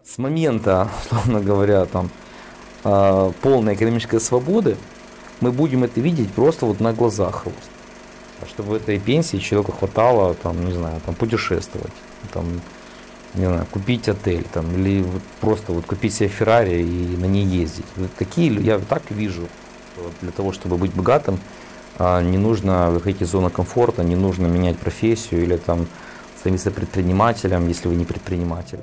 с момента, условно говоря, там, полной экономической свободы, мы будем это видеть просто вот на глазах рост. Чтобы этой пенсии человеку хватало, там, не знаю, там, путешествовать, там, не знаю, купить отель, там, или вот просто вот купить себе Феррари и на ней ездить. Вот такие, я так вижу, что для того, чтобы быть богатым, не нужно выходить из зоны комфорта, не нужно менять профессию или там становиться предпринимателем, если вы не предприниматель.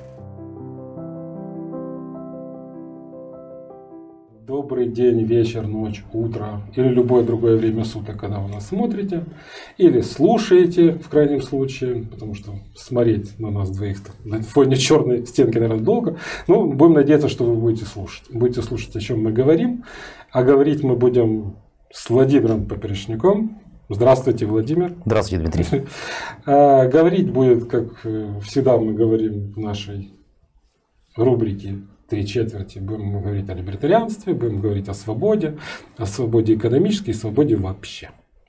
Добрый день, вечер, ночь, утро или любое другое время суток, когда вы нас смотрите или слушаете, в крайнем случае, потому что смотреть на нас двоих на фоне черной стенки, наверное, долго. Но будем надеяться, что вы будете слушать. Будете слушать, о чем мы говорим. А говорить мы будем с Владимиром Поперечником. Здравствуйте, Владимир. Здравствуйте, Дмитрий. Говорить будет, как всегда мы говорим в нашей рубрике «Три четверти». Будем говорить о либертарианстве, будем говорить о свободе экономической и свободе вообще.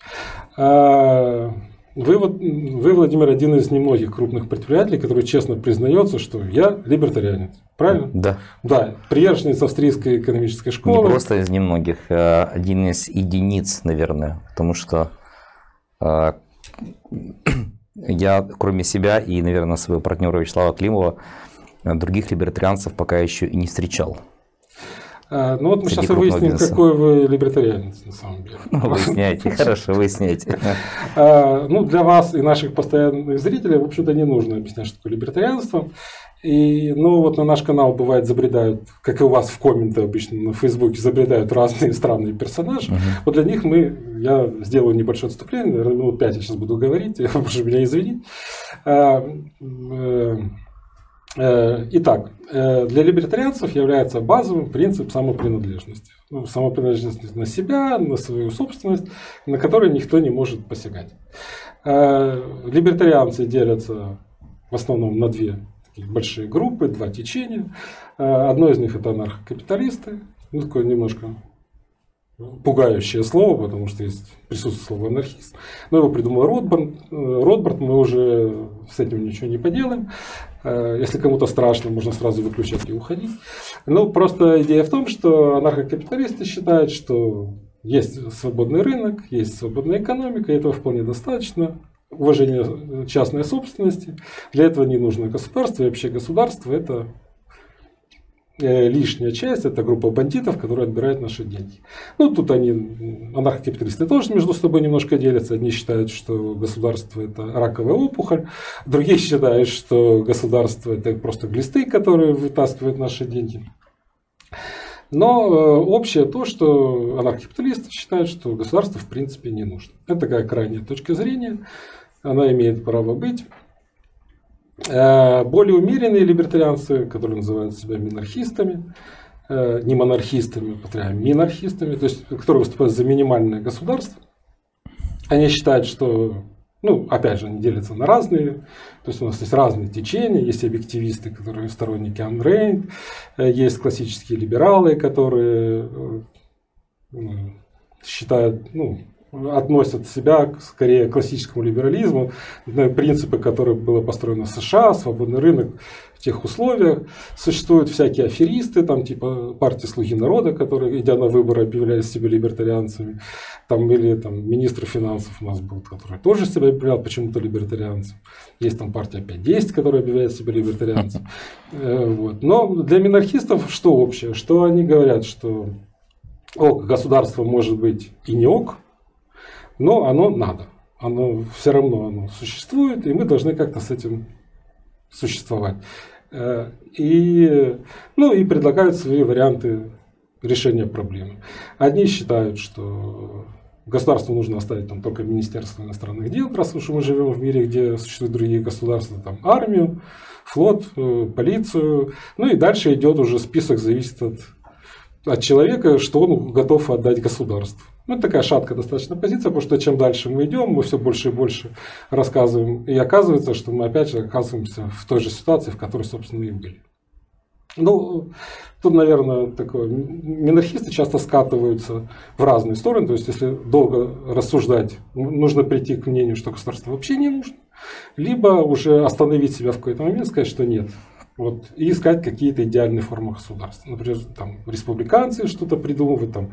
Вы, Владимир, один из немногих крупных предпринимателей, который честно признается, что я либертарианец. Правильно? Да. Да, приверженец австрийской экономической школы. Не просто из немногих, один из единиц, наверное, потому что я, кроме себя и, наверное, своего партнера Вячеслава Климова, других либертарианцев пока еще и не встречал. Ну вот мы сейчас и выясним, какой вы либертарианец на самом деле. Выясняйте, хорошо, выясняйте. Ну, для вас и наших постоянных зрителей, в общем-то, не нужно объяснять, что такое либертарианство. Ну, вот на наш канал бывает забредают, как и у вас в комменты обычно на Фейсбуке, забредают разные странные персонажи. Вот для них я сделаю небольшое отступление, наверное, минут 5 я сейчас буду говорить, прошу меня извинить. Итак, для либертарианцев является базовым принцип самопринадлежности. Самопринадлежность на себя, на свою собственность, на которой никто не может посягать. Либертарианцы делятся в основном на две большие группы, два течения. Одно из них это анархокапиталисты, такое немножко пугающее слово, потому что присутствует слово анархист. Но его придумал Ротбард, мы уже с этим ничего не поделаем. Если кому-то страшно, можно сразу выключать и уходить. Но просто идея в том, что анархокапиталисты считают, что есть свободный рынок, есть свободная экономика, и этого вполне достаточно. Уважение частной собственности. Для этого не нужно государство, и вообще государство это лишняя часть, это группа бандитов, которые отбирают наши деньги. Ну, тут анархокапиталисты тоже между собой немножко делятся. Одни считают, что государство это раковая опухоль, другие считают, что государство это просто глисты, которые вытаскивают наши деньги. Но общее то, что анархокапиталисты считают, что государство в принципе не нужно. Это такая крайняя точка зрения, она имеет право быть. Более умеренные либертарианцы, которые называют себя минархистами, не монархистами, а минархистами, то есть, которые выступают за минимальное государство, они считают, что, опять же, они делятся на разные, то есть у нас есть разные течения, есть объективисты, которые сторонники Айн Рэнд, есть классические либералы, которые считают, относят себя скорее к классическому либерализму, принципы, которые было построено в США, свободный рынок в тех условиях. Существуют всякие аферисты, там, типа партии «Слуги народа», которые, идя на выборы, объявляли себя либертарианцами. Или министр финансов у нас был, который тоже себя объявлял почему-то либертарианцем. Есть там партия 5-10, которая объявляет себя либертарианцем. Но для минархистов что общее? Что они говорят, что государство может быть и не ок, но оно надо. Все равно оно существует, и мы должны как-то с этим существовать. И предлагают свои варианты решения проблемы. Одни считают, что государству нужно оставить только Министерство иностранных дел, раз уж мы живем в мире, где существуют другие государства, армию, флот, полицию. И дальше идет уже список, зависит от человека, что он готов отдать государству. Это такая шаткая достаточно позиция, потому что чем дальше мы идем, мы все больше и больше рассказываем. И оказывается, что мы опять же оказываемся в той же ситуации, в которой, собственно, и были. Тут, наверное, минархисты часто скатываются в разные стороны. То есть, если долго рассуждать, нужно прийти к мнению, что государство вообще не нужно. Либо уже остановить себя в какой-то момент и сказать, что нет. Вот, и искать какие-то идеальные формы государства. Например, там республиканцы что-то придумывают, там,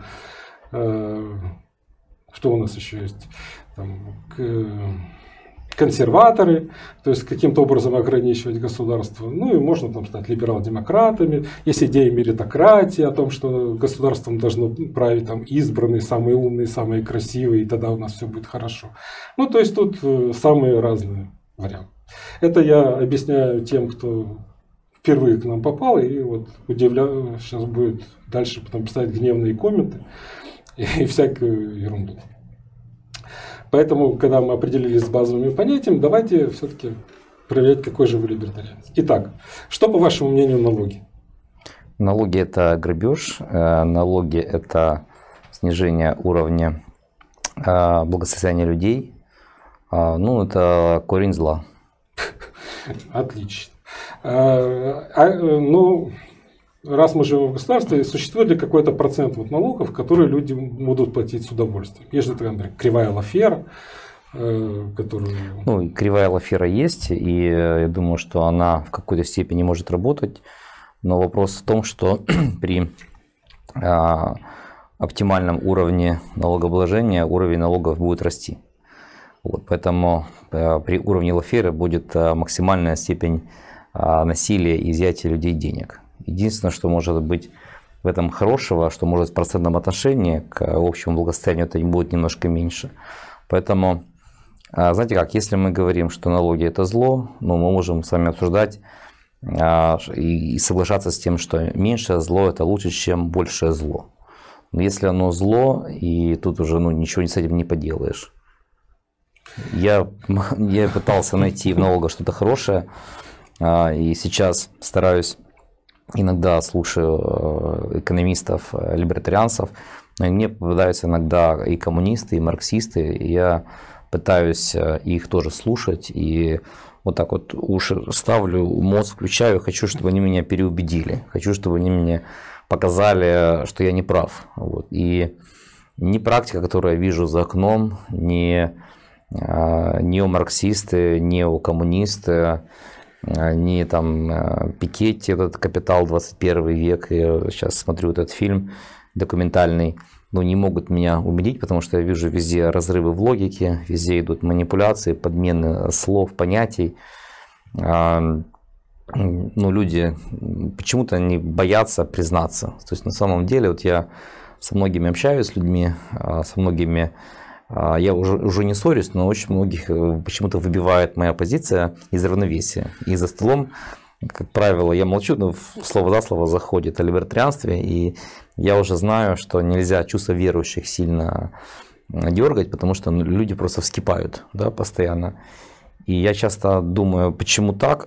что у нас еще есть, там, консерваторы, то есть каким-то образом ограничивать государство. Ну и можно там стать либерал-демократами. Есть идеи меритократии о том, что государством должно править там избранные, самые умные, самые красивые, и тогда у нас все будет хорошо. Ну то есть тут самые разные варианты. Это я объясняю тем, кто впервые к нам попал, и вот удивляю, сейчас будет дальше потом писать гневные комменты и всякую ерунду. Поэтому, когда мы определились с базовыми понятиями, давайте все-таки проверять, какой же вы либертарианец. Итак, что, по вашему мнению, налоги? Налоги – это грабеж, налоги – это снижение уровня благосостояния людей, ну, это корень зла. Отлично. Ну, раз мы живем в государстве, существует ли какой-то процент вот налогов, которые люди будут платить с удовольствием? Есть же, например, кривая Лафера, которую... Ну, кривая Лафера есть, и я думаю, что она в какой-то степени может работать, но вопрос в том, что при оптимальном уровне налогообложения уровень налогов будет расти. Вот, поэтому при уровне Лафера будет максимальная степень насилия и изъятия людей денег. Единственное, что может быть в этом хорошего, что может в процентном отношении к общему благосостоянию это будет немножко меньше. Поэтому, знаете как, если мы говорим, что налоги это зло, ну, мы можем с вами обсуждать и соглашаться с тем, что меньшее зло это лучше, чем большее зло. Но если оно зло, и тут уже ничего с этим не поделаешь. Я пытался найти в налогах что-то хорошее, и сейчас стараюсь, иногда слушаю экономистов, либертарианцев, но мне попадаются иногда и коммунисты, и марксисты, и я пытаюсь их тоже слушать, и вот так вот уши ставлю, мозг включаю, хочу, чтобы они меня переубедили, хочу, чтобы они мне показали, что я не прав. Вот. И ни практика, которую я вижу за окном, ни неомарксисты, неокоммунисты, не там Пикетти, этот «Капитал. 21 век», я сейчас смотрю этот фильм документальный, но не могут меня убедить, потому что я вижу везде разрывы в логике, везде идут манипуляции, подмены слов, понятий. Ну, люди почему-то они боятся признаться. То есть на самом деле, вот я со многими общаюсь с людьми, со многими я уже не ссорюсь, но очень многих почему-то выбивает моя позиция из равновесия. И за столом, как правило, я молчу, но слово за слово заходит о либертарианстве, и я уже знаю, что нельзя чувства верующих сильно дергать, потому что люди просто вскипают, да, постоянно. И я часто думаю, почему так,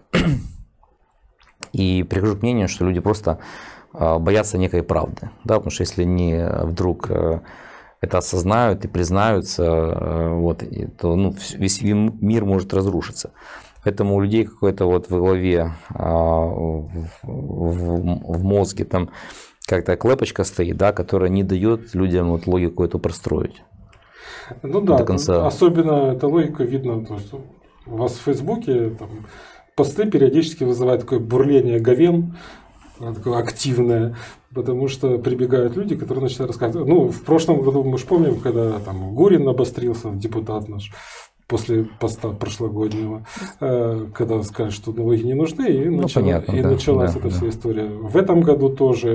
и прихожу к мнению, что люди просто боятся некой правды, да, потому что если они вдруг это осознают и признаются, вот, то весь мир может разрушиться. Поэтому у людей какой-то вот в голове, в мозге там как-то клепочка стоит, да, которая не дает людям вот логику эту простроить. Ну да, до конца. Особенно эта логика видно, то, что у вас в Фейсбуке там, посты периодически вызывают такое бурление говен, такое активное, потому что прибегают люди, которые начинают рассказывать. Ну, в прошлом году мы же помним, когда там Гурин обострился, депутат наш, после поста прошлогоднего, когда сказали, что налоги не нужны, и, началась эта вся история. В этом году тоже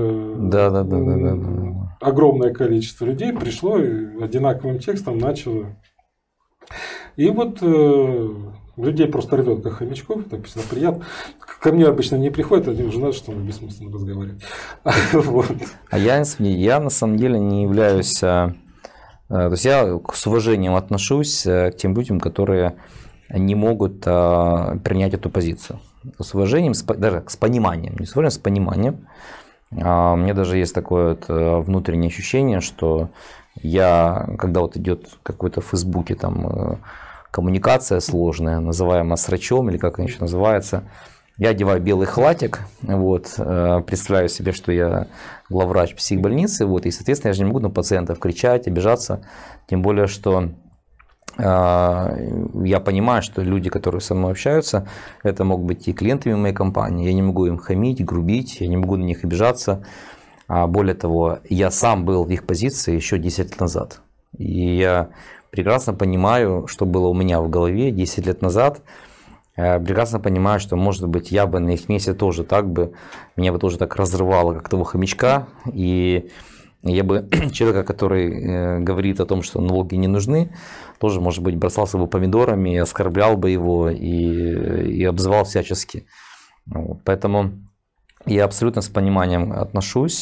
огромное количество людей пришло и одинаковым текстом начало. И вот людей просто рвет, как хомячков, так всегда приятно. Ко мне обычно не приходят, они уже знают, что мы бессмысленно разговаривать. А я на самом деле не являюсь... То есть я с уважением отношусь к тем людям, которые не могут принять эту позицию. С уважением, даже с пониманием, не с уважением, с пониманием. У меня даже есть такое вот внутреннее ощущение, что я, когда вот идет какой-то в Фейсбуке там коммуникация сложная, называемая срачом, или как она еще называется, я одеваю белый халатик, вот, представляю себе, что я главврач психбольницы, вот, и, соответственно, я же не могу на пациентов кричать, обижаться, тем более, что Я понимаю, что люди, которые со мной общаются, это могут быть и клиентами моей компании. Я не могу им хамить, грубить, я не могу на них обижаться. Более того, я сам был в их позиции еще 10 лет назад. И я прекрасно понимаю, что было у меня в голове 10 лет назад. Прекрасно понимаю, что, может быть, я бы на их месте тоже так бы, меня бы тоже так разрывало, как того хомячка. И я бы человека, который говорит о том, что налоги не нужны, тоже, может быть, бросался бы помидорами, оскорблял бы его и обзывал всячески. Вот. Поэтому я абсолютно с пониманием отношусь,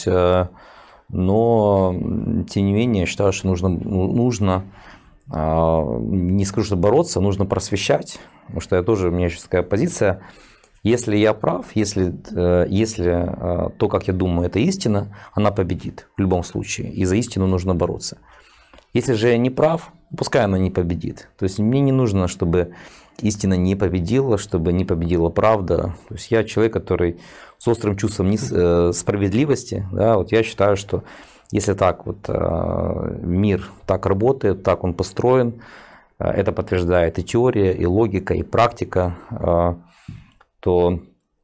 но тем не менее я считаю, что нужно не скажу, что бороться, нужно просвещать, потому что у меня сейчас такая позиция. Если я прав, если то, как я думаю, это истина, она победит в любом случае. И за истину нужно бороться. Если же я не прав, пускай она не победит. То есть мне не нужно, чтобы истина не победила, чтобы не победила правда. То есть я человек, который с острым чувством справедливости. Да, вот я считаю, что если так вот мир так работает, так он построен, это подтверждает и теория, и логика, и практика, то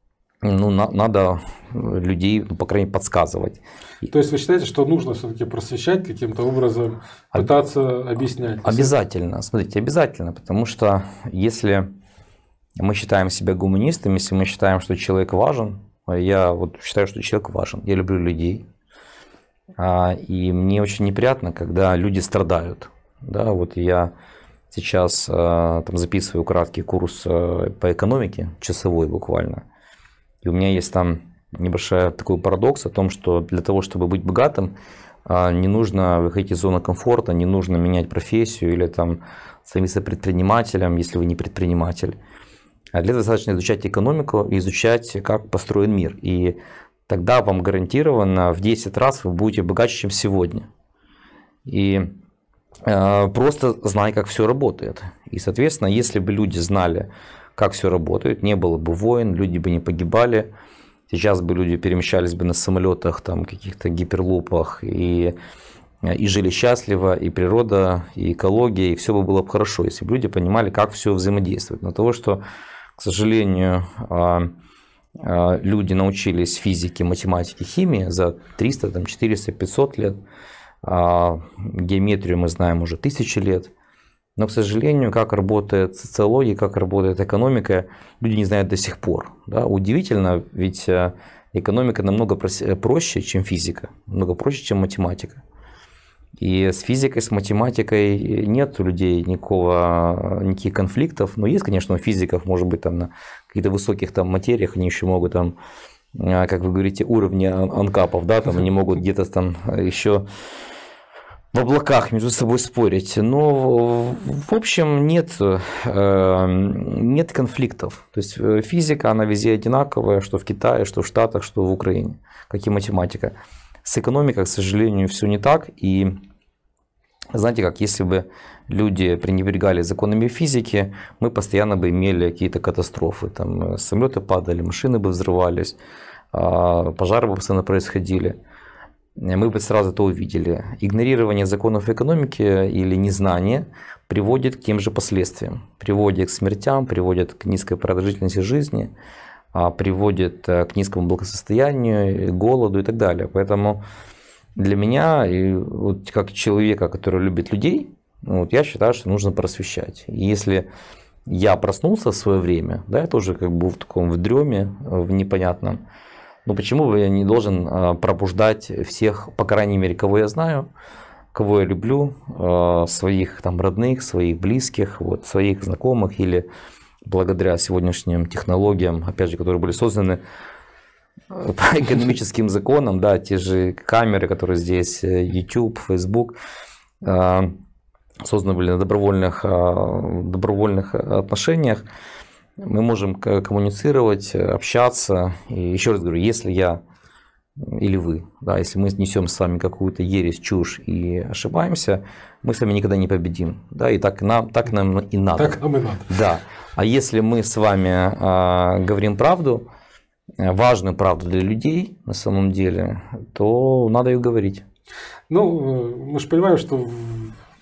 надо людей, по крайней мере, подсказывать. То есть вы считаете, что нужно все-таки просвещать каким-то образом, пытаться объяснять? Обязательно, смотрите, обязательно, потому что если мы считаем себя гуманистами, если мы считаем, что человек важен, я вот считаю, что человек важен, я люблю людей, и мне очень неприятно, когда люди страдают. Да, вот я сейчас там записываю краткий курс по экономике, часовой буквально. И у меня есть там небольшой такой парадокс о том, что для того, чтобы быть богатым, не нужно выходить из зоны комфорта, не нужно менять профессию или там становиться предпринимателем, если вы не предприниматель. А для этого достаточно изучать экономику и изучать, как построен мир. И тогда вам гарантированно в 10 раз вы будете богаче, чем сегодня. И просто знай, как все работает. И, соответственно, если бы люди знали, как все работает, не было бы войн, люди бы не погибали, сейчас бы люди перемещались бы на самолетах, там, каких-то гиперлупах и жили счастливо, и природа, и экология, и все бы было бы хорошо, если бы люди понимали, как все взаимодействует. Но того, что, к сожалению, люди научились физике, математике, химии за 300, там, 400, 500 лет, геометрию мы знаем уже 1000 лет. Но, к сожалению, как работает социология, как работает экономика, люди не знают до сих пор. Да? Удивительно, ведь экономика намного проще, чем физика, намного проще, чем математика. И с физикой, с математикой нет у людей никаких конфликтов. Но есть, конечно, у физиков, может быть, там, на каких-то высоких там материях они еще могут, там, как вы говорите, уровни анкапов, да, там, они могут где-то там еще в облаках между собой спорить. Но, в общем, нет конфликтов. То есть физика, она везде одинаковая, что в Китае, что в Штатах, что в Украине, как и математика. С экономикой, к сожалению, все не так. И знаете как, если бы люди пренебрегали законами физики, мы постоянно бы имели какие-то катастрофы. Там самолеты падали, машины бы взрывались, пожары бы постоянно происходили. Мы бы сразу это увидели. Игнорирование законов экономики или незнание приводит к тем же последствиям. Приводит к смертям, приводит к низкой продолжительности жизни, приводит к низкому благосостоянию, голоду и так далее. Поэтому для меня, и вот как человека, который любит людей, вот я считаю, что нужно просвещать. И если я проснулся в свое время, да, я тоже как бы в таком в дреме, в непонятном, но почему бы я не должен пробуждать всех, по крайней мере, кого я знаю, кого я люблю, своих там родных, своих близких, вот, своих знакомых, или благодаря сегодняшним технологиям, опять же, которые были созданы по экономическим законам, да, те же камеры, которые здесь, YouTube, Facebook, созданы были на добровольных отношениях, мы можем коммуницировать, общаться. И еще раз говорю, если я или вы, да, если мы несем с вами какую-то ересь, чушь и ошибаемся, мы с вами никогда не победим. Да, и так нам и надо. Так нам и надо. Да. А если мы с вами говорим правду, важную правду для людей на самом деле, то надо ее говорить. Ну, мы же понимаем, что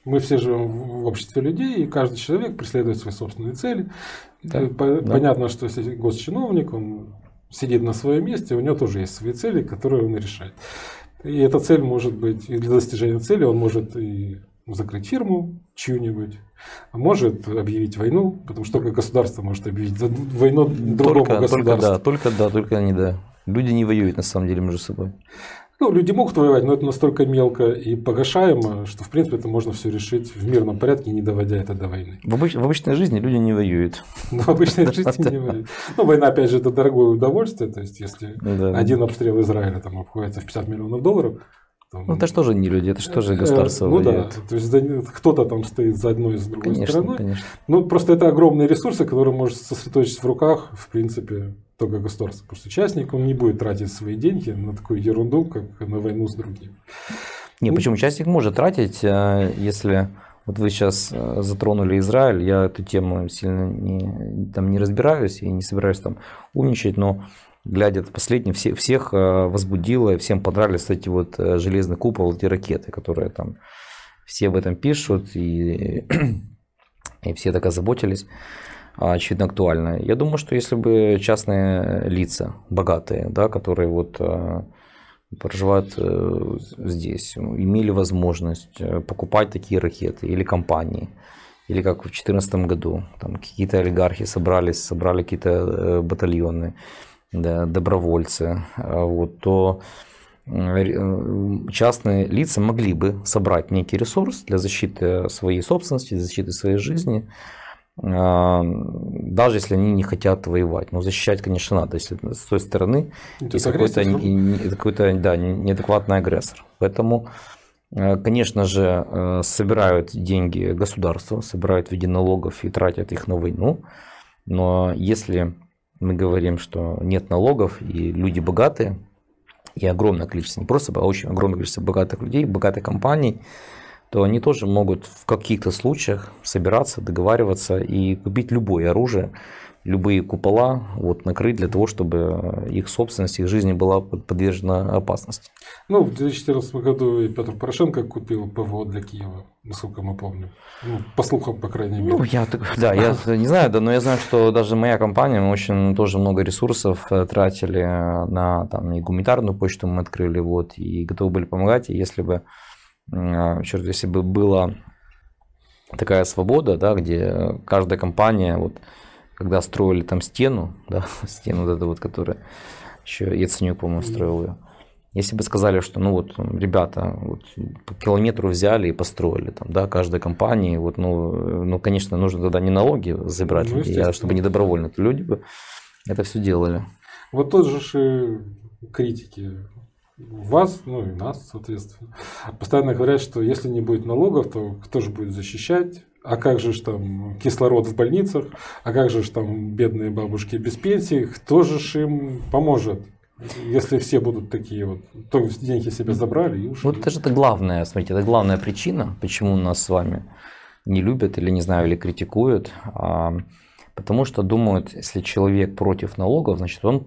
Мы все живем в обществе людей, и каждый человек преследует свои собственные цели. Да. Понятно, что если госчиновник, он сидит на своем месте, у него тоже есть свои цели, которые он решает. И эта цель может быть, и для достижения цели он может и закрыть фирму чью-нибудь, а может объявить войну, потому что только государство может объявить войну другому государству. Только они, да. Люди не воюют на самом деле между собой. Ну, люди могут воевать, но это настолько мелко и погашаемо, что в принципе это можно все решить в мирном порядке, не доводя это до войны. В обычной жизни люди не воюют. В обычной жизни не воюют. Ну, война, опять же, это дорогое удовольствие. То есть, если один обстрел Израиля там обходится в $50 миллионов, ну, это же тоже не люди, это же тоже государство. Ну да, то есть кто-то там стоит за одной и за другой стороной. Конечно. Ну, просто это огромные ресурсы, которые может сосредоточить в руках, в принципе, только государство. Потому что частник, он не будет тратить свои деньги на такую ерунду, как на войну с другим. Не, почему? Частник может тратить, если... Вот вы сейчас затронули Израиль, я эту тему сильно не разбираюсь и не собираюсь там умничать, но глядя это последнее, всех возбудило, всем понравились эти вот железный купол, эти ракеты, которые там все об этом пишут, и все так озаботились, очевидно актуально. Я думаю, что если бы частные лица, богатые, да, которые вот проживают здесь, имели возможность покупать такие ракеты, или компании, или как в 2014 году, там какие-то олигархи собрали какие-то батальоны, да, добровольцы, вот, то частные лица могли бы собрать некий ресурс для защиты своей собственности, для защиты своей жизни, даже если они не хотят воевать. Но защищать, конечно, надо, если с той стороны есть какой-то неадекватный агрессор. Поэтому, конечно же, собирают деньги государства, собирают в виде налогов и тратят их на войну. Но если мы говорим, что нет налогов и люди богатые, и огромное количество, не просто, а очень огромное количество богатых людей, богатых компаний, то они тоже могут в каких-то случаях собираться, договариваться и купить любое оружие, любые купола, вот, накрыть для того, чтобы их собственность, их жизнь была подвержена опасности. Ну, в 2014 году и Петр Порошенко купил ПВО для Киева, насколько мы помним. Ну, по слухам, по крайней мере. Ну, я не знаю, да, но я знаю, что даже моя компания, мы очень тоже много ресурсов тратили на там, и гуманитарную почту мы открыли, вот, и готовы были помогать, и если бы была такая свобода, да, где каждая компания, вот, когда строили там стену, да, стену вот эту вот, которая еще Яценюк, по-моему, строил ее. Если бы сказали, что, ну вот, ребята, вот, по километру взяли и построили, там, да, каждой компании, вот, ну, конечно, нужно тогда не налоги забирать, чтобы не добровольно, то люди бы это все делали. Вот тот же критики вас, ну и нас, соответственно, постоянно говорят, что если не будет налогов, то кто же будет защищать? А как же там кислород в больницах? А как же там бедные бабушки без пенсии? Кто же им поможет? Если все будут такие вот, то деньги себе забрали и ушли. Вот это же главная, смотрите, это главная причина, почему нас с вами не любят или, не знаю, или критикуют. Потому что думают, если человек против налогов, значит он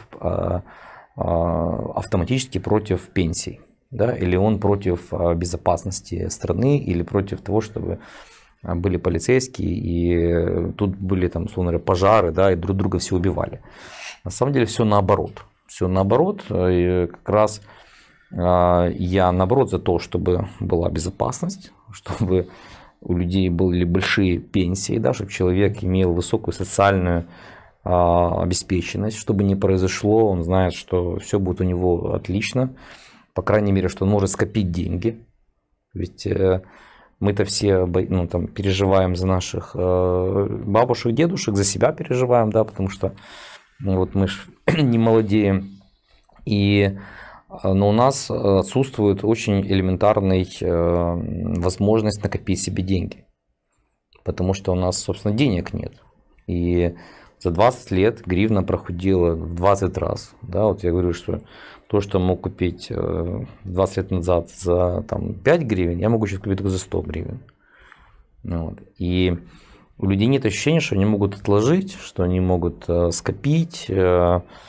автоматически против пенсий, да, или он против безопасности страны, или против того, чтобы были полицейские и тут были там, условно говоря, пожары, да, и друг друга все убивали. На самом деле все наоборот. Все наоборот. И как раз я наоборот за то, чтобы была безопасность, чтобы у людей были большие пенсии, да, чтобы человек имел высокую социальную обеспеченность, чтобы не произошло, он знает, что все будет у него отлично, по крайней мере, что он может скопить деньги, ведь мы-то все там, переживаем за наших бабушек, дедушек, за себя переживаем, да, потому что вот мы ж не молодеем, но у нас отсутствует очень элементарная возможность накопить себе деньги, потому что у нас, собственно, денег нет, и за 20 лет гривна прохудела в 20 раз. Да, вот я говорю, что то, что мог купить 20 лет назад за там, 5 гривен, я могу сейчас купить только за 100 гривен. Вот. И у людей нет ощущения, что они могут отложить, что они могут скопить, потому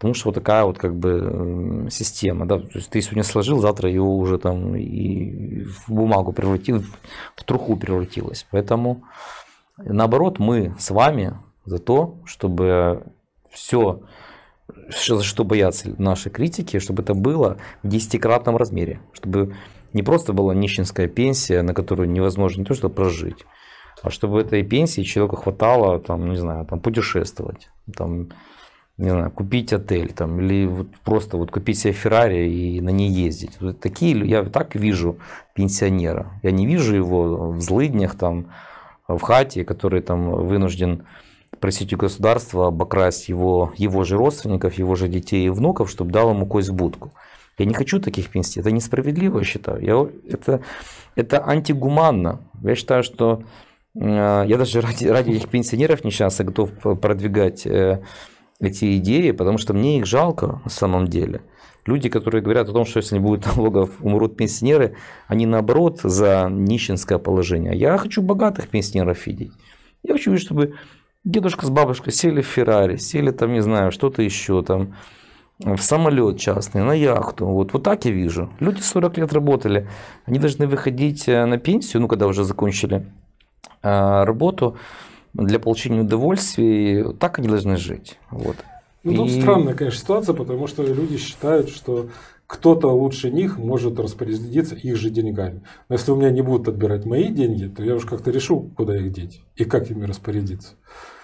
Потому что вот такая вот как бы система, да, то есть ты сегодня сложил, завтра его уже там и в бумагу превратил, в труху превратилось. Поэтому наоборот мы с вами за то, чтобы все, за что боятся наши критики, чтобы это было в 10-кратном размере, чтобы не просто была нищенская пенсия, на которую невозможно не то что прожить, а чтобы этой пенсии человеку хватало, там, не знаю, там, путешествовать, там, не знаю, купить отель, там, или вот просто вот купить себе Феррари и на ней ездить. Вот такие, я так вижу пенсионера. Я не вижу его в злыднях, там, в хате, который там вынужден просить у государства обокрасть его же родственников, его же детей и внуков, чтобы дал ему кость в будку. Я не хочу таких пенсий. Это несправедливо, я считаю. Это антигуманно. Я считаю, что я даже ради этих пенсионеров несчастных готов продвигать эти идеи, потому что мне их жалко на самом деле. Люди, которые говорят о том, что если не будет налогов, умрут пенсионеры, они наоборот за нищенское положение. Я хочу богатых пенсионеров видеть. Я хочу видеть, чтобы дедушка с бабушкой сели в Феррари, сели там, не знаю, что-то еще там, в самолет частный, на яхту. Вот так я вижу. Люди 40 лет работали, они должны выходить на пенсию, ну, когда уже закончили работу, для получения удовольствия, так они должны жить. Вот. Ну, тут странная, конечно, ситуация, потому что люди считают, что кто-то лучше них может распорядиться их же деньгами. Но если у меня не будут отбирать мои деньги, то я уж как-то решу, куда их деть и как ими распорядиться.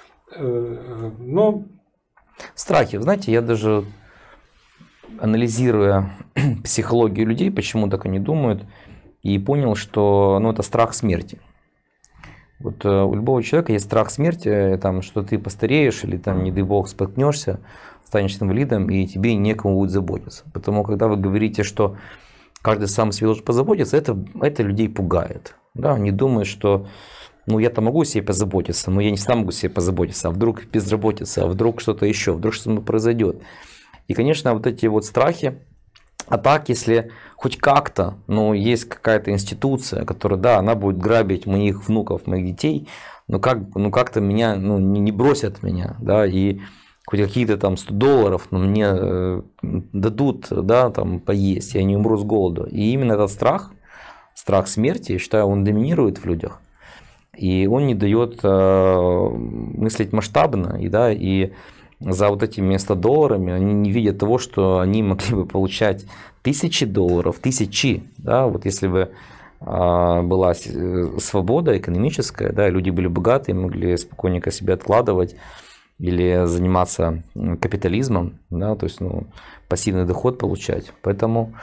Но... Страхи. Знаете, я даже анализируя психологию людей, почему так они думают, и понял, что это страх смерти. Вот у любого человека есть страх смерти, там, что ты постареешь или, там, не дай бог, споткнешься, станешь инвалидом, и тебе некому будет заботиться. Потому когда вы говорите, что каждый сам о себе должен позаботиться, это людей пугает. Да? Они думают, что я-то могу о себе позаботиться, но я не сам могу о себе позаботиться, а вдруг безработица, а вдруг что-то еще, вдруг что-то произойдет. И, конечно, вот эти вот страхи, а так, если хоть как-то, есть какая-то институция, которая, да, она будет грабить моих внуков, моих детей, но как-то меня, не бросят меня, да, и хоть какие-то там $100, но мне дадут, да, там, поесть, я не умру с голоду. И именно этот страх смерти, я считаю, он доминирует в людях. И он не дает мыслить масштабно, и за вот этими $100 они не видят того, что они могли бы получать $1000, тысячи, да, вот если бы была свобода экономическая, да, люди были богатые, могли спокойненько себе откладывать или заниматься капитализмом, да, то есть пассивный доход получать. Поэтому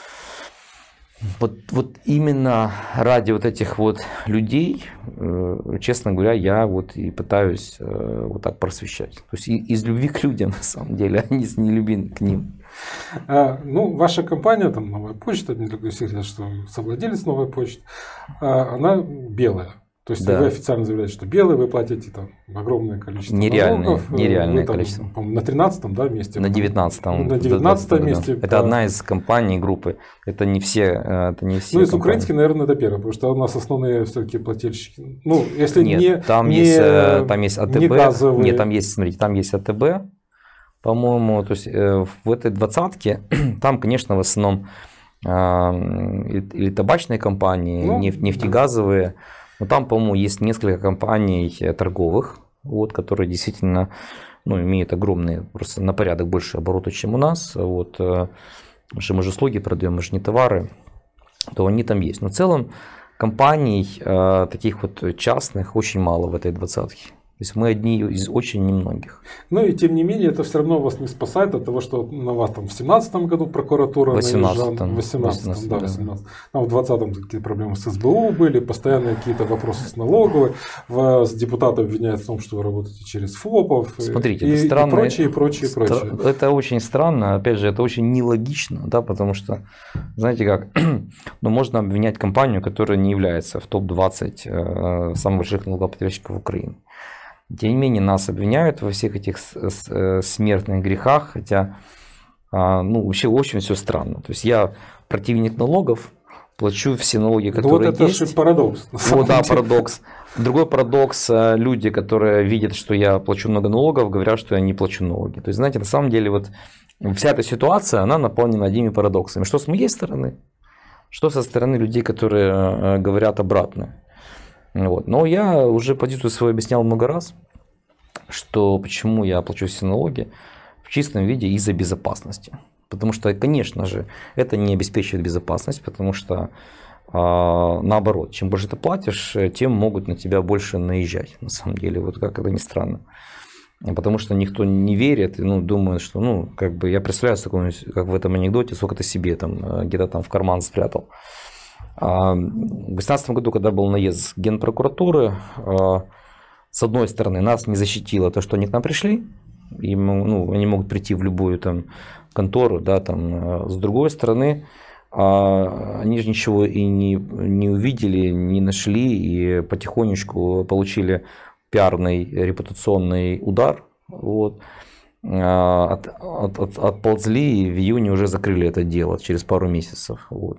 вот именно ради вот этих вот людей, честно говоря, я и пытаюсь вот так просвещать. То есть из любви к людям, на самом деле, а не из нелюбви к ним. Ваша компания, там, Новая почта, не только секрет, что совладелец Новой почты, она белая. То есть вы официально заявляете, что белые, вы платите там огромное количество налогов. Нереальное количество. На 13-м, да, месте? На 19-м. На 19-м месте. Это одна из компаний группы. Это не все. Из украинских, наверное, это первое, потому что у нас основные все-таки плательщики. Если нет, там есть АТБ. Не газовые. Нет, там есть, смотрите, там есть АТБ, по-моему. То есть в этой 20-ке там, конечно, в основном или табачные компании, нефтегазовые. Но там, по-моему, есть несколько компаний торговых, которые действительно имеют огромные, просто на порядок больше обороты, чем у нас. Мы же услуги продаем, мы же не товары, то они там есть. Но в целом компаний таких частных очень мало в этой 20-ке. То есть мы одни из очень немногих. И тем не менее, это все равно вас не спасает от того, что на вас там в 17-м году прокуратура наезжала. В 18-м, да, в 18-м. Там в 20-м какие-то проблемы с СБУ были, постоянные какие-то вопросы с налоговой. Вас депутаты обвиняют в том, что вы работаете через ФОПов. Смотрите, это странно. И прочее. Это очень странно, опять же, это очень нелогично, да, потому что, знаете как, можно обвинять компанию, которая не является в топ-20 самых больших налогоплательщиков Украины. Тем не менее, нас обвиняют во всех этих смертных грехах, хотя вообще очень все странно. То есть я противник налогов, плачу все налоги, Ну, которые вот это есть. же парадокс. На самом Вот, да, деле. парадокс. Другой парадокс, люди, которые видят, что я плачу много налогов, говорят, что я не плачу налоги. То есть, знаете, на самом деле вот вся эта ситуация, она наполнена одними парадоксами. Что с моей стороны, что со стороны людей, которые говорят обратное. Вот. Но я уже позицию свою объяснял много раз, что почему я плачу все налоги в чистом виде из-за безопасности. Потому что, конечно же, это не обеспечивает безопасность, потому что наоборот, чем больше ты платишь, тем могут на тебя больше наезжать, на самом деле, вот как это ни странно. Потому что никто не верит, ну, думает, что, ну, как бы я представляю, как в этом анекдоте, сколько ты себе там где-то там в карман спрятал. В 2018 году, когда был наезд Генпрокуратуры, с одной стороны, нас не защитило то, что они к нам пришли, и, ну, они могут прийти в любую там контору, да, там, с другой стороны, они же ничего и не увидели, не нашли, и потихонечку получили пиарный репутационный удар. Вот. Отползли, и в июне уже закрыли это дело через пару месяцев. Вот.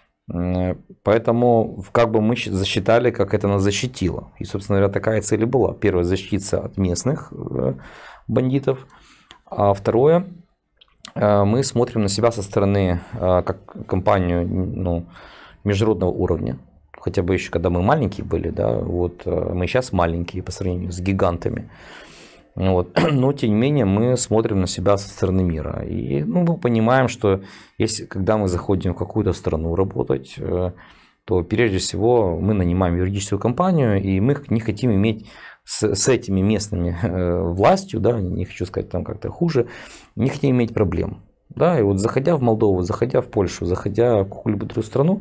Поэтому как бы мы засчитали, как это нас защитило. И, собственно говоря, такая цель и была. Первое, защититься от местных бандитов. А второе, мы смотрим на себя со стороны как компанию, ну, международного уровня. Хотя бы еще когда мы маленькие были, да, вот мы сейчас маленькие по сравнению с гигантами. Вот. Но тем не менее мы смотрим на себя со стороны мира. И, ну, мы понимаем, что если, когда мы заходим в какую-то страну работать, то прежде всего мы нанимаем юридическую компанию, и мы не хотим иметь с этими местными властью, да, не хочу сказать там как-то хуже, не хотим иметь проблем. Да, и вот заходя в Молдову, заходя в Польшу, заходя в какую-либо другую страну,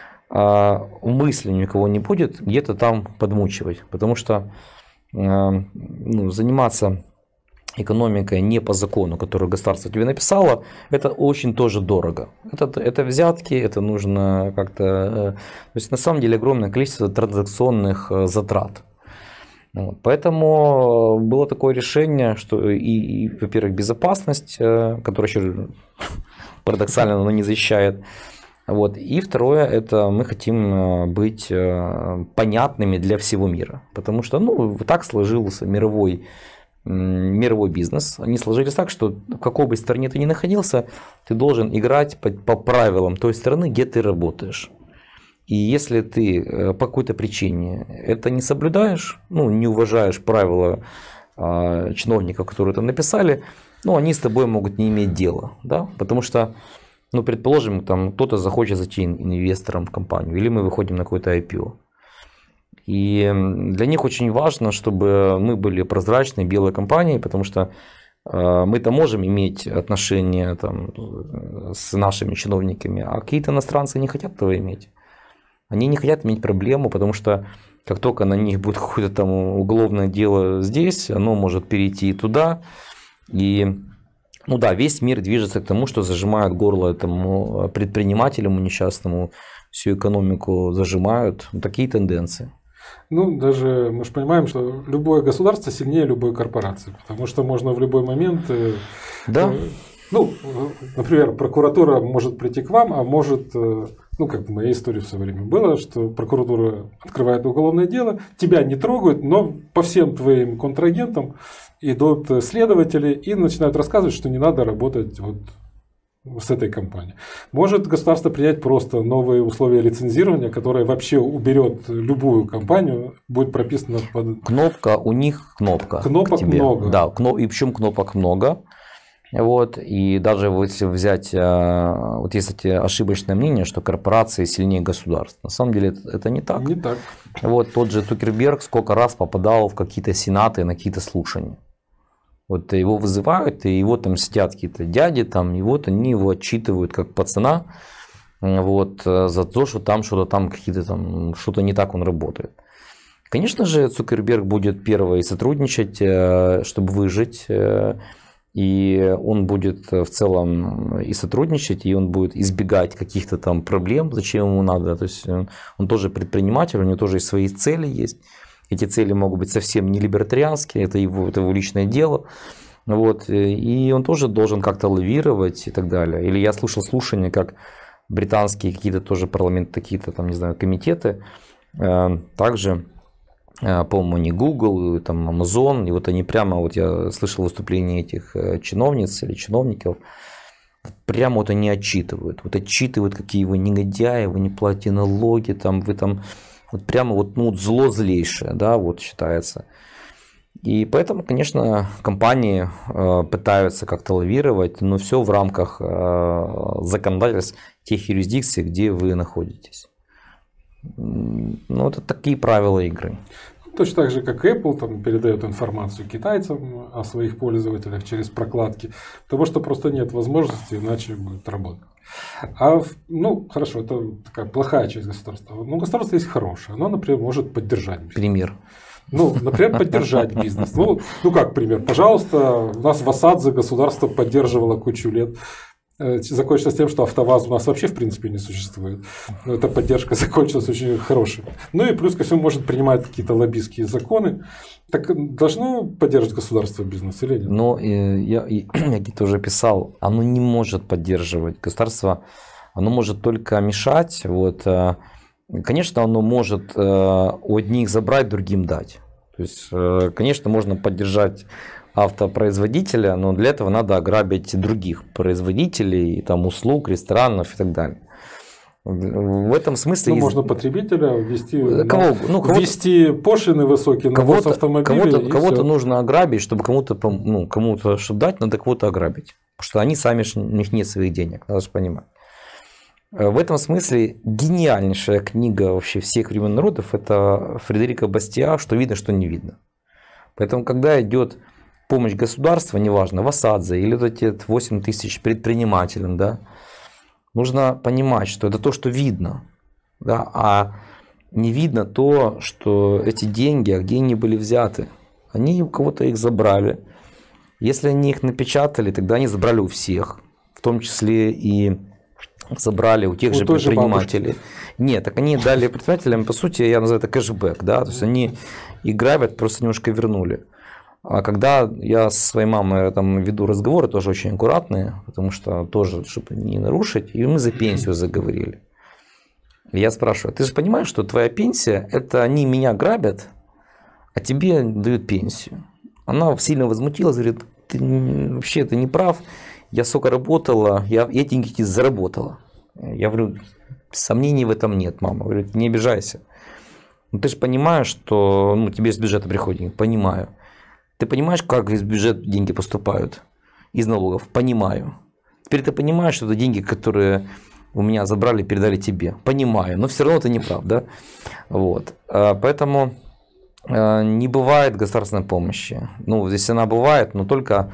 мысли никого не будет где-то там подмучивать, потому что ну, заниматься экономикой не по закону, который государство тебе написало, это очень тоже дорого. Это взятки, это нужно как-то... То есть на самом деле огромное количество транзакционных затрат. Вот. Поэтому было такое решение, что во-первых, безопасность, которая еще парадоксально, но не защищает. Вот. И второе, это мы хотим быть понятными для всего мира. Потому что, ну, так сложился мировой бизнес. Они сложились так, что в какой бы стране ты ни находился, ты должен играть по правилам той страны, где ты работаешь. И если ты по какой-то причине это не соблюдаешь, ну, не уважаешь правила чиновников, которые это написали, ну, они с тобой могут не иметь дела. Да? Потому что, ну, предположим, там кто-то захочет зайти инвестором в компанию, или мы выходим на какой-то IPO. И для них очень важно, чтобы мы были прозрачной, белой компанией, потому что мы-то можем иметь отношения там с нашими чиновниками, а какие-то иностранцы не хотят этого иметь. Они не хотят иметь проблему, потому что как только на них будет какое-то там уголовное дело здесь, оно может перейти туда. И, ну да, весь мир движется к тому, что зажимают горло этому предпринимателю несчастному, всю экономику зажимают. Такие тенденции. Ну, даже мы же понимаем, что любое государство сильнее любой корпорации, потому что можно в любой момент... Да. Ну, например, прокуратура может прийти к вам, а может... Ну, как в моей истории в свое время было, что прокуратура открывает уголовное дело, тебя не трогают, но по всем твоим контрагентам идут следователи и начинают рассказывать, что не надо работать вот с этой компанией. Может государство принять просто новые условия лицензирования, которое вообще уберет любую компанию, будет прописано под... Кнопка, у них кнопка. Кнопок много. Да, и причем кнопок много. Вот, и даже если взять, вот есть эти ошибочное мнение, что корпорации сильнее государств. На самом деле это не так. Не так. Вот тот же Цукерберг сколько раз попадал в какие-то сенаты, на какие-то слушания. Вот его вызывают, и его там сидят какие-то дяди, там, и вот они его отчитывают как пацана, вот, за то, что там что-то там какие-то там, что-то не так он работает. Конечно же, Цукерберг будет первый сотрудничать, чтобы выжить. И он будет в целом и сотрудничать, и он будет избегать каких-то там проблем, зачем ему надо. То есть он тоже предприниматель, у него тоже и свои цели есть. Эти цели могут быть совсем не либертарианские, это его личное дело. Вот. И он тоже должен как-то лавировать и так далее. Или я слушал слушание, как британские какие-то тоже парламенты, какие-то там, не знаю, комитеты, также, по-моему, не Google, там Amazon, и вот они прямо, вот я слышал выступления этих чиновниц или чиновников, прямо вот они отчитывают, какие вы негодяи, вы не платите налоги, там, вы там, вот прямо вот, ну, зло злейшее, да, вот считается. И поэтому, конечно, компании пытаются как-то лавировать, но все в рамках законодательств тех юрисдикций, где вы находитесь. Ну, это такие правила игры. Точно так же, как Apple там, передает информацию китайцам о своих пользователях через прокладки, потому что просто нет возможности, иначе будет работать. Ну, хорошо, это такая плохая часть государства. Но государство есть хорошее. Оно, например, может поддержать бизнес. Пример. Ну, например, поддержать бизнес. Ну, как пример? Пожалуйста, у нас в Асадзе государство поддерживало кучу лет. Закончилось тем, что АвтоВАЗ у нас вообще в принципе не существует. Но эта поддержка закончилась очень хорошей. Ну и плюс ко всему может принимать какие-то лоббистские законы. Так должно поддерживать государство бизнес или нет? Но я где-то уже писал, оно не может поддерживать. Государство, оно может только мешать. Вот. Конечно, оно может у одних забрать, другим дать. То есть, конечно, можно поддержать автопроизводителя, но для этого надо ограбить других производителей, там, услуг, ресторанов и так далее. В этом смысле... Ну, можно потребителя ввести пошлины высокие на ввоз автомобилей. Кого-то нужно ограбить, чтобы кому-то что дать, надо кого-то ограбить. Потому что они сами, у них нет своих денег, надо же понимать. В этом смысле гениальнейшая книга вообще всех времен народов — это Фредерика Бастиа «Что видно, что не видно». Поэтому, когда идет помощь государства, неважно, в Асадзе или вот эти 8 тысяч предпринимателям, да, нужно понимать, что это то, что видно, да, а не видно то, что эти деньги, а где они были взяты. Они у кого-то их забрали. Если они их напечатали, тогда они забрали у всех, в том числе и забрали у тех же предпринимателей. Нет, так они дали предпринимателям, по сути, я называю это кэшбэк, да, то есть они и грабят, просто немножко вернули. А когда я с своей мамой там веду разговоры, тоже очень аккуратные, потому что тоже, чтобы не нарушить, и мы за пенсию заговорили. И я спрашиваю: ты же понимаешь, что твоя пенсия — это они меня грабят, а тебе дают пенсию? Она сильно возмутилась, говорит: ты вообще ты не прав, я сколько работала, я деньги эти заработала. Я говорю: сомнений в этом нет, мама. Говорит: не обижайся. Но ты же понимаешь, что тебе из бюджета приходит. Понимаю. Ты понимаешь, как из бюджета деньги поступают? Из налогов? Понимаю. Теперь ты понимаешь, что это деньги, которые у меня забрали, передали тебе? Понимаю. Но все равно это не прав, да? Вот. Поэтому не бывает государственной помощи. Ну, здесь она бывает, но только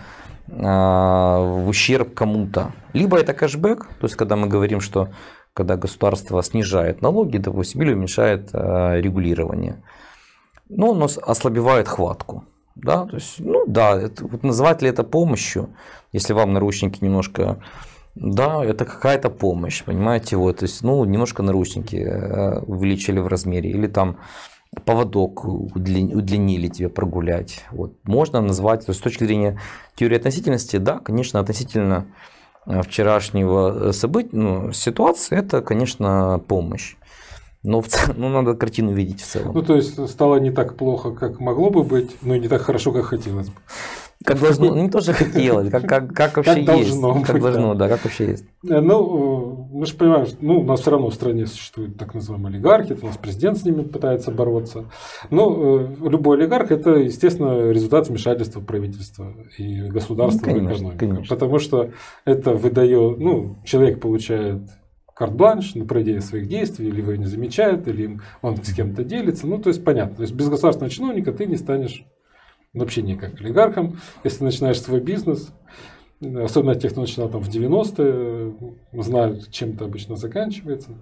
в ущерб кому-то. Либо это кэшбэк, то есть когда мы говорим, что когда государство снижает налоги, допустим, или уменьшает регулирование, но оно ослабевает хватку. Да, то есть, вот называть ли это помощью, если вам наручники немножко, да, это какая-то помощь, понимаете, вот, то есть, немножко наручники увеличили в размере, или там поводок удлинили тебе прогулять, вот, можно назвать, то есть, с точки зрения теории относительности, да, конечно, относительно вчерашнего события, ситуации, это, конечно, помощь. Но надо картину видеть в целом. Ну, то есть стало не так плохо, как могло бы быть, но и не так хорошо, как хотелось бы. Как должно, не то, что хотелось, как вообще есть. Как должно, да, как вообще есть. Ну, мы же понимаем, что у нас все равно в стране существуют так называемые олигархи, у нас президент с ними пытается бороться. Но любой олигарх — это, естественно, результат вмешательства правительства и государства в экономику. Конечно. Потому что это выдает, человек получает карт-бланш на проведение своих действий, или его не замечают, или он с кем-то делится. То есть понятно. То есть без государственного чиновника ты не станешь вообще никак олигархом. Если начинаешь свой бизнес, особенно те, кто начинал там в 90-е, знают, чем это обычно заканчивается.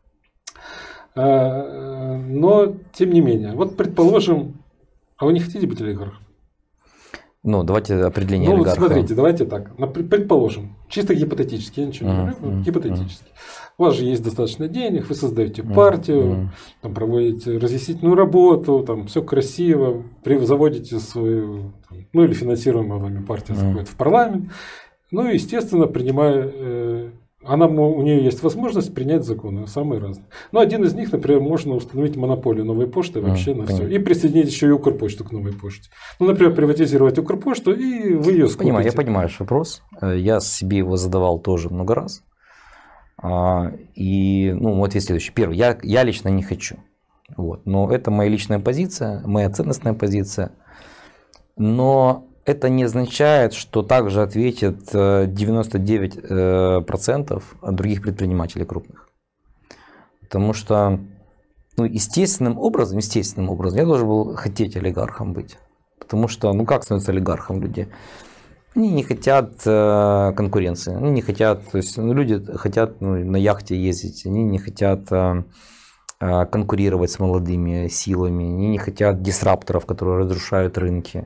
Но, тем не менее, вот предположим, а вы не хотите быть олигархом? Давайте определение олигарха. Смотрите, давайте так. Предположим, чисто гипотетически, я ничего не говорю, гипотетически. У вас же есть достаточно денег, вы создаете партию, там, проводите разъяснительную работу, там все красиво, заводите свою, или финансируемая вами партия заходит в парламент. Естественно, принимая у нее есть возможность принять законы, самые разные. Но один из них, например, можно установить монополию новой почты вообще на все. И присоединить еще и Укрпочту к новой почте. Ну, например, приватизировать Укрпошту, и вы ее скупите. Я понимаю ваш вопрос. Я себе его задавал тоже много раз. И вот есть следующий. Первый. Я лично не хочу. Вот. Но это моя личная позиция, моя ценностная позиция. Но это не означает, что также ответит 99% от других предпринимателей крупных. Потому что естественным образом я должен был хотеть олигархом быть. Потому что, как становятся олигархом люди? Они не хотят конкуренции, они не хотят, то есть люди хотят на яхте ездить, они не хотят конкурировать с молодыми силами, они не хотят дисрапторов, которые разрушают рынки.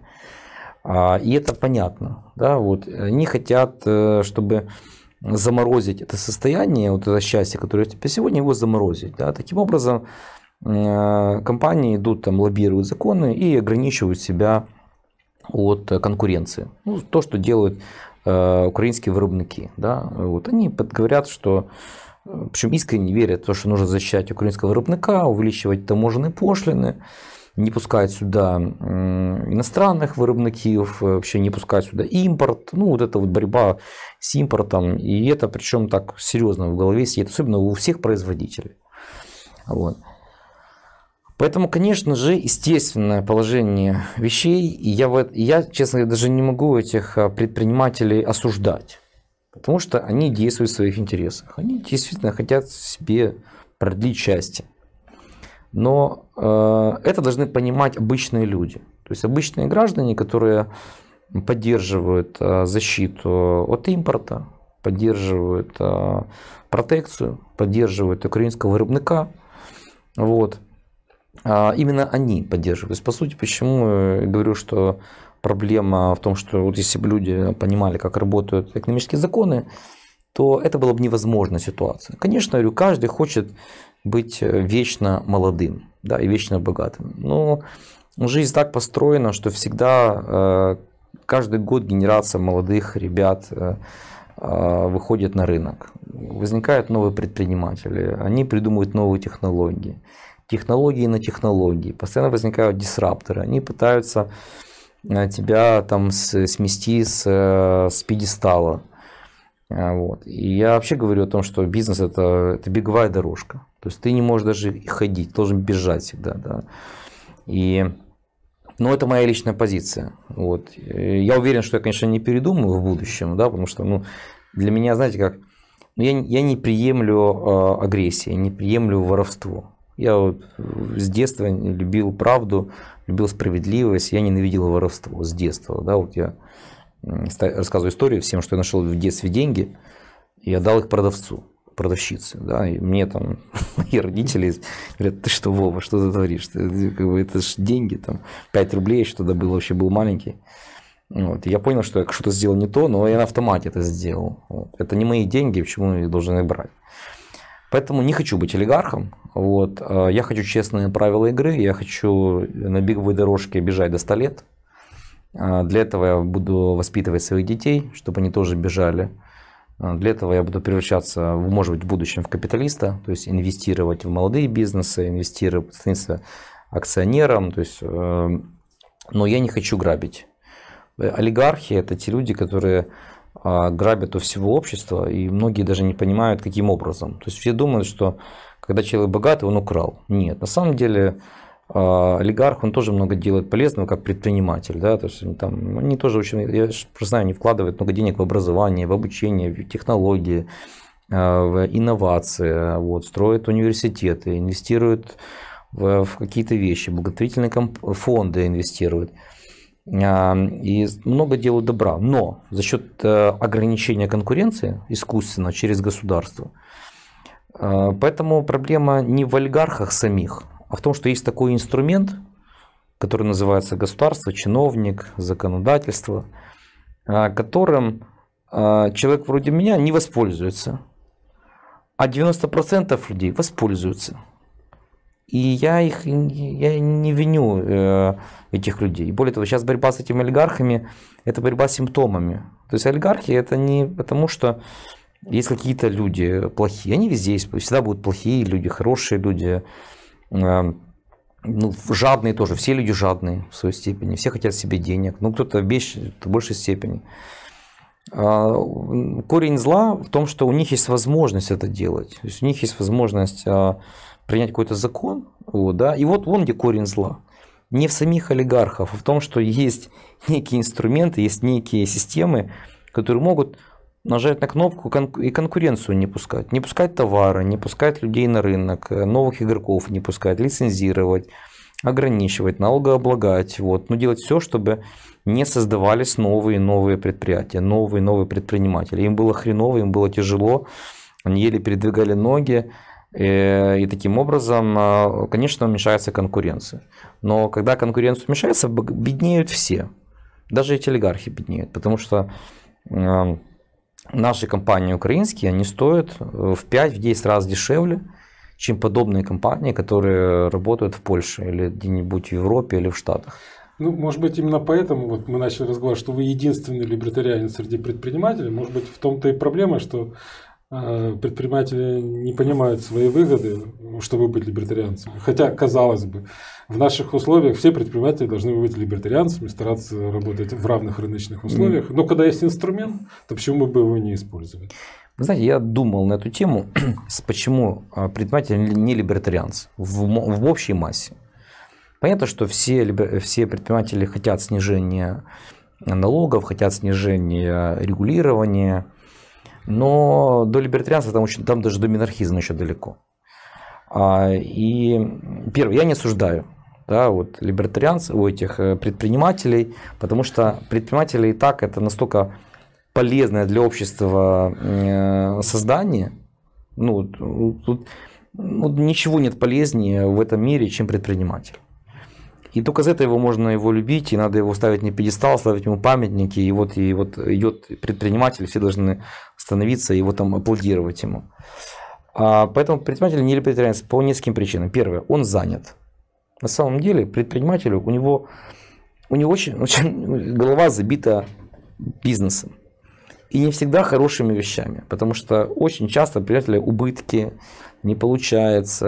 И это понятно. Да? Вот. Они хотят, чтобы заморозить это состояние, вот это счастье, которое у тебя сегодня, его заморозить. Да? Таким образом, компании идут, лоббируют законы и ограничивают себя от конкуренции. То, что делают украинские виробники. Да? Вот. Они говорят, что, причем искренне верят в то, что нужно защищать украинского виробника, увеличивать таможенные пошлины, не пускать сюда иностранных виробников, вообще не пускать сюда импорт. Вот это вот борьба с импортом. И это причем так серьезно в голове сидит, особенно у всех производителей. Вот. Поэтому, конечно же, естественное положение вещей. И я, честно говоря, даже не могу этих предпринимателей осуждать. Потому что они действуют в своих интересах. Они действительно хотят себе продлить счастье. Но это должны понимать обычные люди. То есть обычные граждане, которые поддерживают защиту от импорта, поддерживают протекцию, поддерживают украинского виробника. Вот. Именно они поддерживают. То есть, по сути, почему я говорю, что проблема в том, что вот если бы люди понимали, как работают экономические законы, то это была бы невозможная ситуация. Конечно, я говорю, каждый хочет быть вечно молодым, да, и вечно богатым. Но жизнь так построена, что всегда каждый год генерация молодых ребят выходит на рынок. Возникают новые предприниматели, они придумывают новые технологии. Технологии на технологии. Постоянно возникают дисрапторы. Они пытаются тебя смести с пьедестала. Вот. И я вообще говорю о том, что бизнес это беговая дорожка. То есть ты не можешь даже ходить, должен бежать всегда. Да. Но это моя личная позиция. Вот. Я уверен, что я, конечно, не передумаю в будущем, да, потому что для меня, знаете как, я не приемлю агрессии, не приемлю воровство. Я с детства любил правду, любил справедливость, я ненавидел воровство с детства. Да, вот я рассказываю историю всем, что я нашел в детстве деньги, и отдал их продавщице. Да, и мне мои родители говорят: ты что, Вова, что ты творишь? Это же деньги, 5 рублей еще тогда было, вообще был маленький. Вот. И я понял, что я что-то сделал не то, но я на автомате это сделал. Вот. Это не мои деньги, почему я должен их брать? Поэтому не хочу быть олигархом. Вот. Я хочу честные правила игры, я хочу на беговой дорожке бежать до 100 лет. Для этого я буду воспитывать своих детей, чтобы они тоже бежали. Для этого я буду превращаться, может быть, в будущем в капиталиста, то есть инвестировать в молодые бизнесы, инвестировать, становиться акционером. То есть, но я не хочу грабить. Олигархи – это те люди, которые грабят у всего общества, и многие даже не понимают, каким образом. То есть все думают, что когда человек богатый, он украл. Нет, на самом деле олигарх, он тоже много делает полезного как предприниматель. Да? То есть они тоже очень, я просто знаю, они вкладывают много денег в образование, в обучение, в технологии, в инновации, вот, строят университеты, инвестируют в какие-то вещи, благотворительные фонды инвестируют. И много делают добра. Но за счет ограничения конкуренции искусственно через государство. Поэтому проблема не в олигархах самих, а в том, что есть такой инструмент, который называется государство, чиновник, законодательство, которым человек вроде меня не воспользуется, а 90% людей воспользуются. И я не виню этих людей. И более того, сейчас борьба с этими олигархами – это борьба с симптомами. То есть олигархи – это не потому, что есть какие-то люди плохие, они везде есть, всегда будут плохие люди, хорошие люди, ну, жадные тоже, все люди жадные в своей степени, все хотят себе денег, ну, кто-то в большей степени. Корень зла в том, что у них есть возможность это делать, то есть у них есть возможность принять какой-то закон, вот, да, и вот вон где корень зла. Не в самих олигархах, а в том, что есть некие инструменты, есть некие системы, которые могут нажать на кнопку и конкуренцию не пускать. Не пускать товары, не пускать людей на рынок, новых игроков не пускать, лицензировать, ограничивать, налогооблагать. Вот. Но делать все, чтобы не создавались новые и новые предприятия, новые и новые предприниматели. Им было хреново, им было тяжело, они еле передвигали ноги. И таким образом, конечно, уменьшается конкуренция. Но когда конкуренция уменьшается, беднеют все. Даже эти олигархи беднеют. Потому что наши компании украинские, они стоят в 5-10 раз дешевле, чем подобные компании, которые работают в Польше или где-нибудь в Европе или в Штатах. Ну, может быть, именно поэтому вот мы начали разговор, что вы единственный либертарианин среди предпринимателей. Может быть, в том-то и проблема, что предприниматели не понимают свои выгоды, чтобы быть либертарианцами. Хотя, казалось бы, в наших условиях все предприниматели должны быть либертарианцами, стараться работать в равных рыночных условиях. Но когда есть инструмент, то почему бы его не использовать? Вы знаете, я думал на эту тему, почему предприниматели не либертарианцы в общей массе. Понятно, что все предприниматели хотят снижения налогов, хотят снижения регулирования. Но до либертарианства там даже до минархизма еще далеко. И первое, я не осуждаю, да, вот либертарианцев, у этих предпринимателей, потому что предприниматели и так это настолько полезное для общества создание. Ну, тут ничего нет полезнее в этом мире, чем предприниматель. И только за это можно его любить, и надо его ставить на пьедестал, ставить ему памятники. И вот идет предприниматель, все должны становиться и вот там аплодировать ему. Поэтому предприниматель не либертарианец по нескольким причинам. Первое, он занят. На самом деле предпринимателю, у него очень голова забита бизнесом. И не всегда хорошими вещами. Потому что очень часто предприниматели убытки, не получается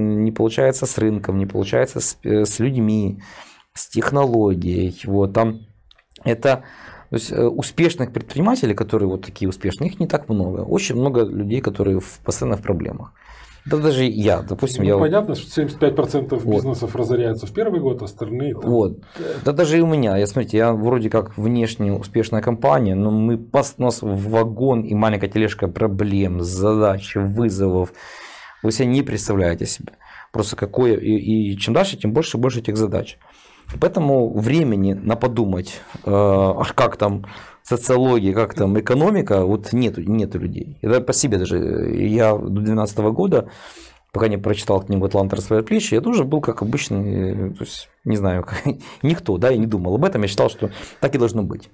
с рынком, не получается с людьми, с технологией. Вот, там это, то есть, успешных предпринимателей, которые вот такие успешные, их не так много. Очень много людей, которые постоянно в проблемах. Да даже я, допустим, понятно, что 75% бизнесов разоряются в первый год, остальные. Там... Вот. Да даже и у меня. Смотрите, я вроде как внешне успешная компания, но у нас вагон и маленькая тележка проблем, задач, вызовов. Вы себе не представляете себе. Просто какое. И чем дальше, тем больше и больше этих задач. И поэтому времени на подумать, как там социология, как там экономика, вот нету людей. Это по себе даже. Я до 2012 года, пока не прочитал книгу «Атлант расправляет плечи», я тоже был как обычный, то есть, не знаю, никто, да, я не думал об этом, я считал, что так и должно быть.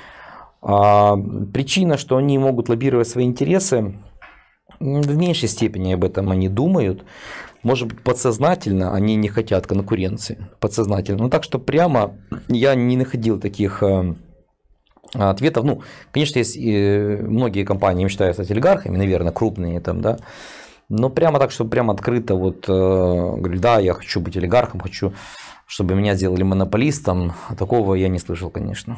Причина, что они могут лоббировать свои интересы, в меньшей степени об этом они думают. Может быть, подсознательно они не хотят конкуренции. Подсознательно. Но так что прямо я не находил таких ответов. Ну, конечно, есть многие компании мечтают стать олигархами, наверное, крупные там, да. Но прямо так, чтобы прямо открыто вот говорю, да, я хочу быть олигархом, хочу, чтобы меня сделали монополистом. Такого я не слышал, конечно.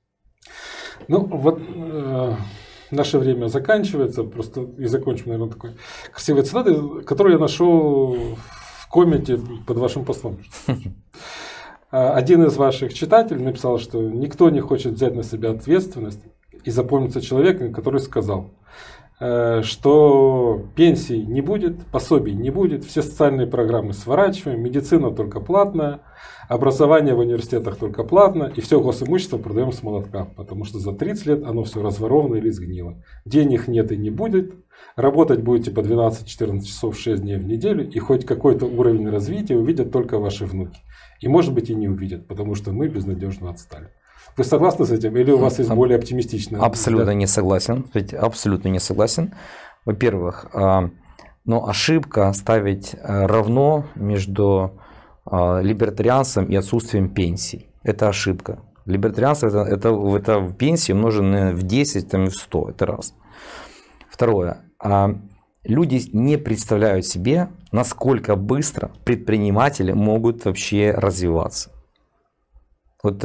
Ну, вот наше время заканчивается, просто и закончим, наверное, такой красивой цитатой, которую я нашел в комменте под вашим постом. Один из ваших читателей написал, что никто не хочет взять на себя ответственность и запомниться человеком, который сказал, что пенсий не будет, пособий не будет, все социальные программы сворачиваем, медицина только платная, образование в университетах только платно, и все госимущество продаем с молотка, потому что за 30 лет оно все разворовано или сгнило. Денег нет и не будет, работать будете по 12-14 часов 6 дней в неделю, и хоть какой-то уровень развития увидят только ваши внуки. И может быть и не увидят, потому что мы безнадежно отстали. Вы согласны с этим или у вас есть более оптимистичное? Абсолютно не согласен. Абсолютно не согласен. Во-первых, но ошибка ставить равно между либертарианством и отсутствием пенсий. Это ошибка. Либертарианство это пенсии умноженные в 10, там, в 100. Это раз. Второе. Люди не представляют себе, насколько быстро предприниматели могут вообще развиваться. Вот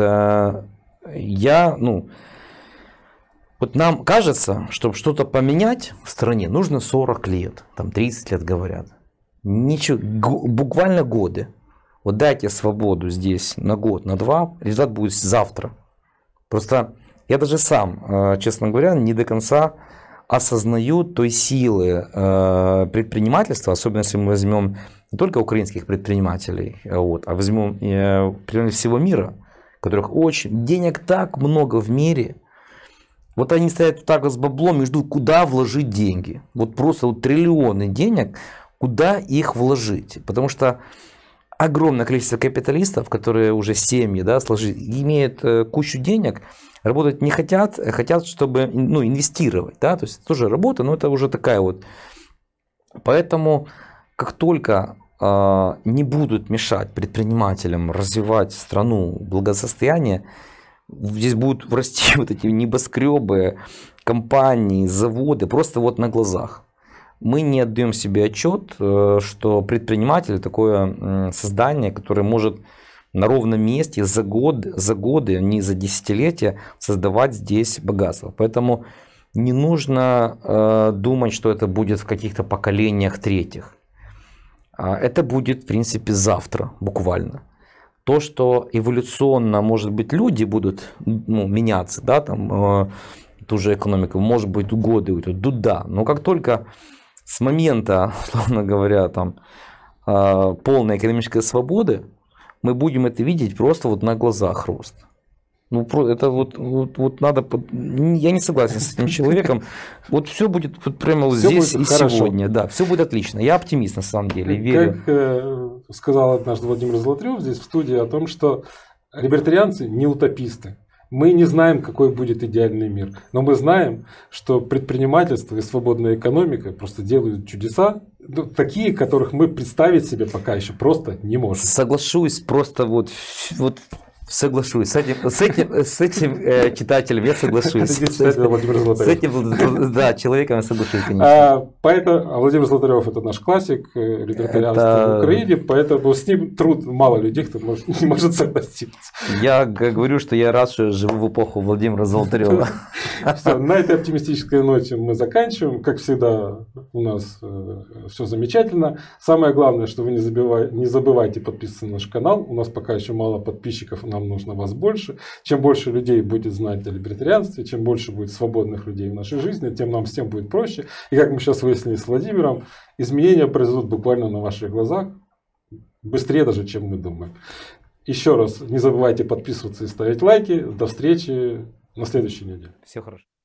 вот нам кажется, чтобы что-то поменять в стране, нужно 40 лет, там 30 лет говорят. Ничего, буквально годы. Вот дайте свободу здесь на год, на два, результат будет завтра. Просто я даже сам, честно говоря, не до конца осознаю той силы предпринимательства, особенно если мы возьмем не только украинских предпринимателей, а возьмем примерно всего мира, которых очень денег так много в мире. Вот они стоят так с баблом и ждут, куда вложить деньги. Вот просто вот триллионы денег, куда их вложить. Потому что огромное количество капиталистов, которые уже семьи, да, имеют кучу денег, работать не хотят, хотят, чтобы инвестировать. Да? То есть это тоже работа, но это уже такая вот. Поэтому как только не будут мешать предпринимателям развивать страну, благосостояние, здесь будут расти вот эти небоскребы, компании, заводы, просто вот на глазах. Мы не отдаем себе отчет, что предприниматель такое создание, которое может на ровном месте за годы, не за десятилетия создавать здесь богатство. Поэтому не нужно думать, что это будет в каких-то поколениях третьих. Это будет, в принципе, завтра, буквально. То, что эволюционно, может быть, люди будут меняться, да, там, ту же экономику, может быть, годы уйдут, да. Но как только с момента, условно говоря, там, полной экономической свободы, мы будем это видеть просто вот на глазах рост. Это вот надо... Я не согласен с этим человеком. Вот все будет вот прямо вот здесь и сегодня. Да, все будет отлично. Я оптимист на самом деле. Верю. Как сказал однажды Владимир Золотарев здесь в студии о том, что либертарианцы не утописты. Мы не знаем, какой будет идеальный мир. Но мы знаем, что предпринимательство и свободная экономика просто делают чудеса, такие, которых мы представить себе пока еще просто не можем. Соглашусь, просто вот соглашусь. С этим читателем я соглашусь. С этим, да, человеком я соглашусь, конечно. Поэтому Владимир Золотарев — это наш классик либертарианства в Украине, поэтому с ним мало людей, кто не может согласиться. Я говорю, что я рад, что живу в эпоху Владимира Золотарева. На этой оптимистической ноте мы заканчиваем. Как всегда, у нас все замечательно. Самое главное, что вы не забывайте подписываться на наш канал. У нас пока еще мало подписчиков, нам нужно вас больше. Чем больше людей будет знать о либертарианстве, чем больше будет свободных людей в нашей жизни, тем нам всем будет проще. И как мы сейчас выяснили с Владимиром, изменения произойдут буквально на ваших глазах, быстрее даже, чем мы думаем. Еще раз, не забывайте подписываться и ставить лайки. До встречи на следующей неделе. Все хорошо.